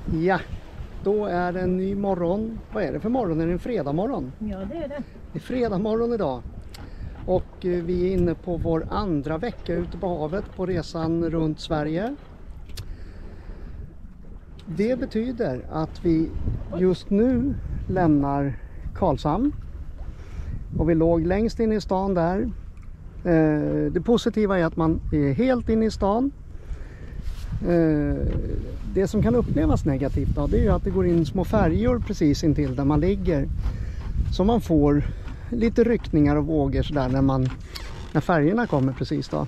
Ja, då är det en ny morgon. Vad är det för morgon? Är det en fredag morgon? Ja, det är det. Det är fredag morgon idag. Och vi är inne på vår andra vecka ute på havet på resan runt Sverige. Det betyder att vi just nu lämnar Karlshamn. Och vi låg längst in i stan där. Det positiva är att man är helt inne i stan. Det som kan upplevas negativt då, det är ju att det går in små färjor precis intill där man ligger. Så man får lite ryckningar och vågor sådär när färgerna kommer precis då.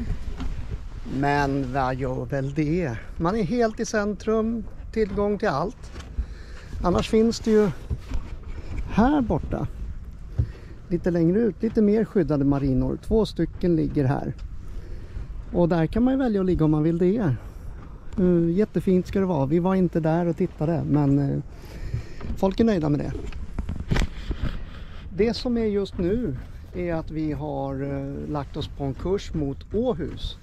Men vad gör väl det? Man är helt i centrum, tillgång till allt. Annars finns det ju här borta, lite längre ut, lite mer skyddade marinor. 2 stycken ligger här. Och där kan man ju välja att ligga om man vill det. Jättefint ska det vara. Vi var inte där och tittade, men folk är nöjda med det. Det som är just nu är att vi har lagt oss på en kurs mot Åhus.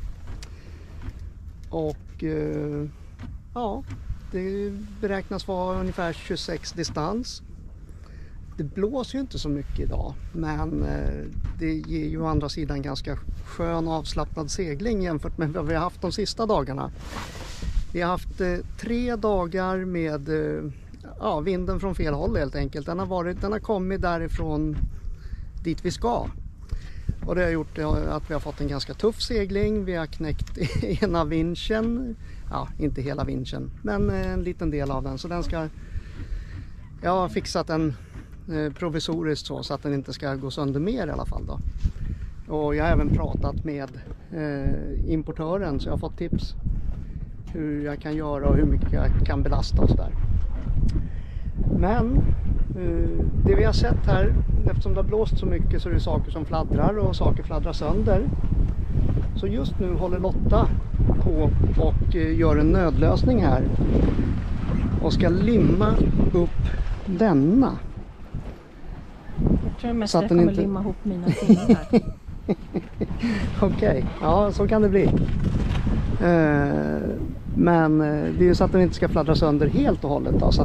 Och ja, det beräknas vara ungefär 26 distans. Det blåser ju inte så mycket idag, men det ger ju å andra sidan ganska skön avslappnad segling jämfört med vad vi har haft de sista dagarna. Vi har haft 3 dagar med vinden från fel håll helt enkelt. Den har kommit därifrån dit vi ska. Och det har gjort att vi har fått en ganska tuff segling. Vi har knäckt ena vinschen. Ja, inte hela vinschen, men en liten del av den. Så jag har fixat den provisoriskt så att den inte ska gå sönder mer i alla fall då. Och jag har även pratat med importören, så jag har fått tips hur jag kan göra och hur mycket jag kan belasta oss där. Men det vi har sett här, eftersom det har blåst så mycket, så är det saker som fladdrar och saker fladdrar sönder. Så just nu håller Lotta på och gör en nödlösning här och ska limma upp denna. Jag tror mest jag kommer limma ihop mina fingrar. Okej, ja, så kan det bli. Men det är ju så att den inte ska fladdra sönder helt och hållet då, så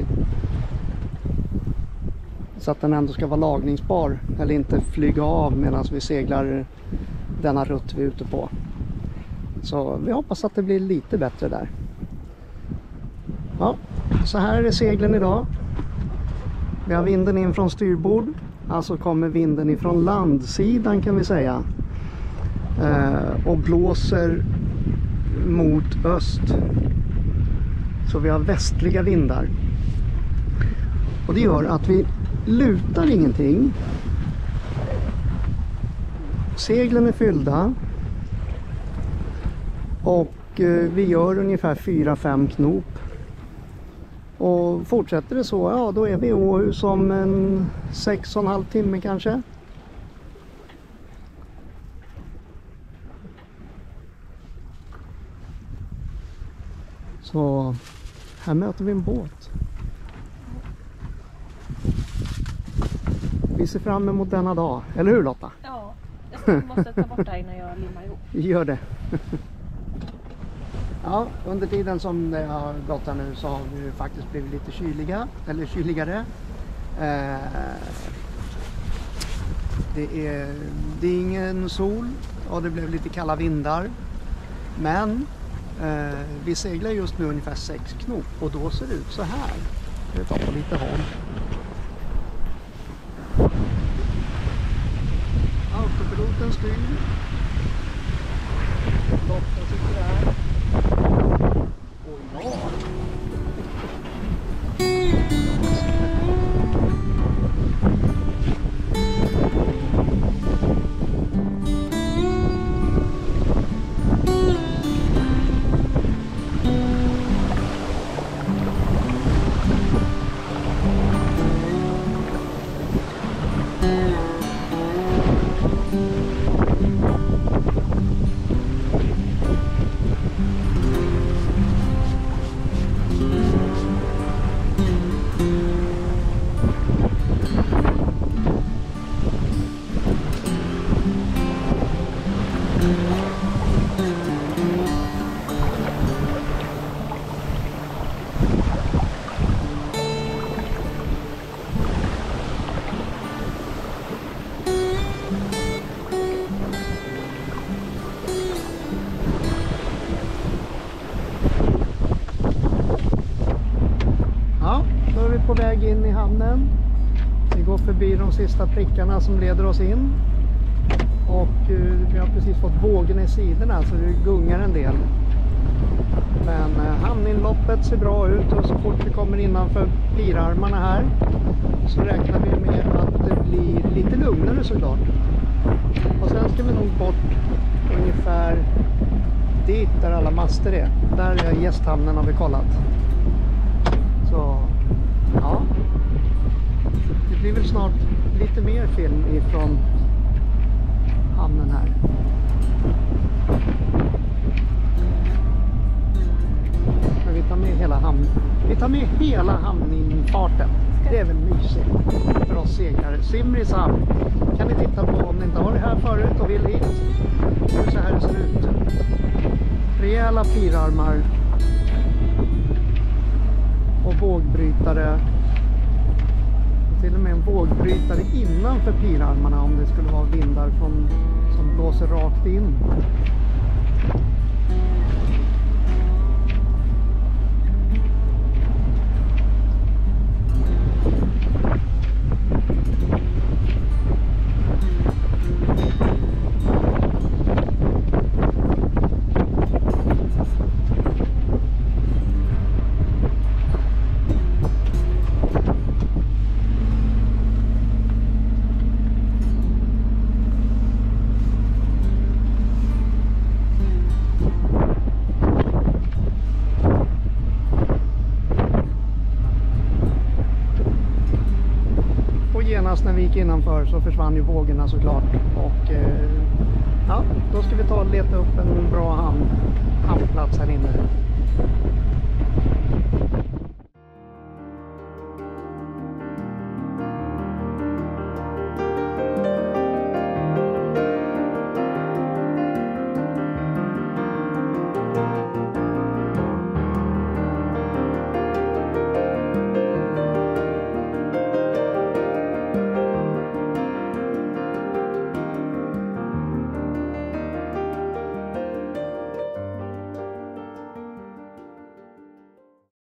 att den ändå ska vara lagningsbar eller inte flyga av medan vi seglar denna rutt vi är ute på. Så vi hoppas att det blir lite bättre där. Ja, så här är seglen idag. Vi har vinden in från styrbord, alltså kommer vinden ifrån landsidan kan vi säga. Och blåser mot öst. Så vi har västliga vindar. Och det gör att vi lutar ingenting. Seglen är fyllda. Och vi gör ungefär 4-5 knop. Och fortsätter det så, ja, då är vi i Åhus om en 6,5 timme kanske. Så här möter vi en båt. Vi ser fram emot denna dag, eller hur Lotta? Ja, jag måste ta bort det innan jag limmar ihop. Gör det. Ja, under tiden som det har gått här nu så har vi faktiskt blivit lite kyligare. Det är ingen sol och det blev lite kalla vindar. Men vi seglar just nu ungefär 6 knop och då ser det ut så här. Jag tar på lite håll. Autopiloten styr. Lotta sitter där. Och ja. på väg in i hamnen. Vi går förbi de sista prickarna som leder oss in. Och vi har precis fått vågorna i sidorna så det gungar en del. Men hamninloppet ser bra ut och så fort vi kommer innanför pirarmarna här så räknar vi med att det blir lite lugnare såklart. Och sen ska vi nog bort ungefär dit där alla master är. Där är gästhamnen har vi kollat. Så ja, det blir väl snart lite mer film ifrån hamnen här. Men vi tar med hela hamnen. Vi tar med hela hamninfarten. Det är väl mysigt för oss seglare. Simrishamn kan ni titta på om ni inte har det här förut och vill hit. Det är så här det ser ut. Rejäla pirarmar. Och vågbrytare. Och till och med en vågbrytare innanför pirarmarna om det skulle vara vindar som blåser rakt in. Genast när vi gick innanför så försvann ju vågorna såklart och ja, då ska vi ta och leta upp en bra hamnplats här inne.